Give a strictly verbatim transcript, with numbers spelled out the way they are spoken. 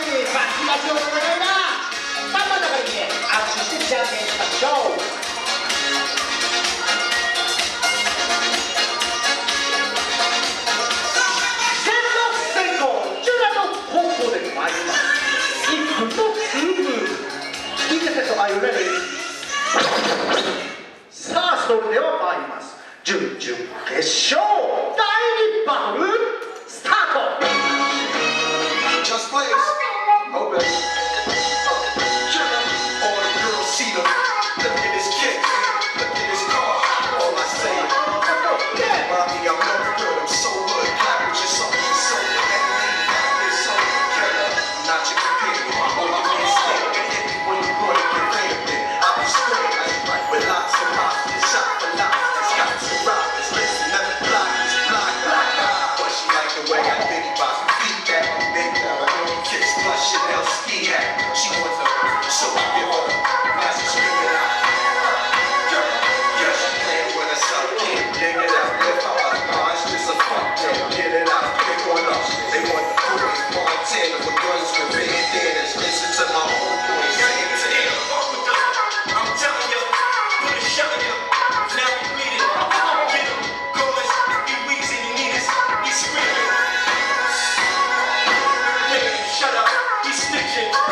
バチバチの戦いだ。真ん中に来て握手してじゃんけんしましょう。先攻先攻中段の方向で参ります。いっぷんとにぶん。いいですよ、あゆれる。さあそれでは参ります。準々決勝だいにバトルスタート。 Just please. Oh, baby. Uh, killer. All the girls see them. Look at this kick. Look at this car. All I say. Mommy, I'm no good. I'm so good. Clap with your song. You're so good. And me, you're so killer. Not your companion. Oh, you can't stand it. Hit me when you want to get rampant. I'll be straight. Right with lots of lots. Shot for lots. It's got some rockets. Listen, let me block this block. But she like the way I think about some feet that make kicks plus Chanel ski hat. She wants a so I give her now she screaming out. Yeah, she playing with herself. Can't dig it out. Lift up her minds, just a fuck them. Get it out, pick one up. They want the boys, Montana with guns with bandanas. Listen to my homeboy saying to them. I'm telling you, put a shot in you. Now we beat it. Get him, boys. If he weaks and you need us, he's screaming. Shut up, he's snitching.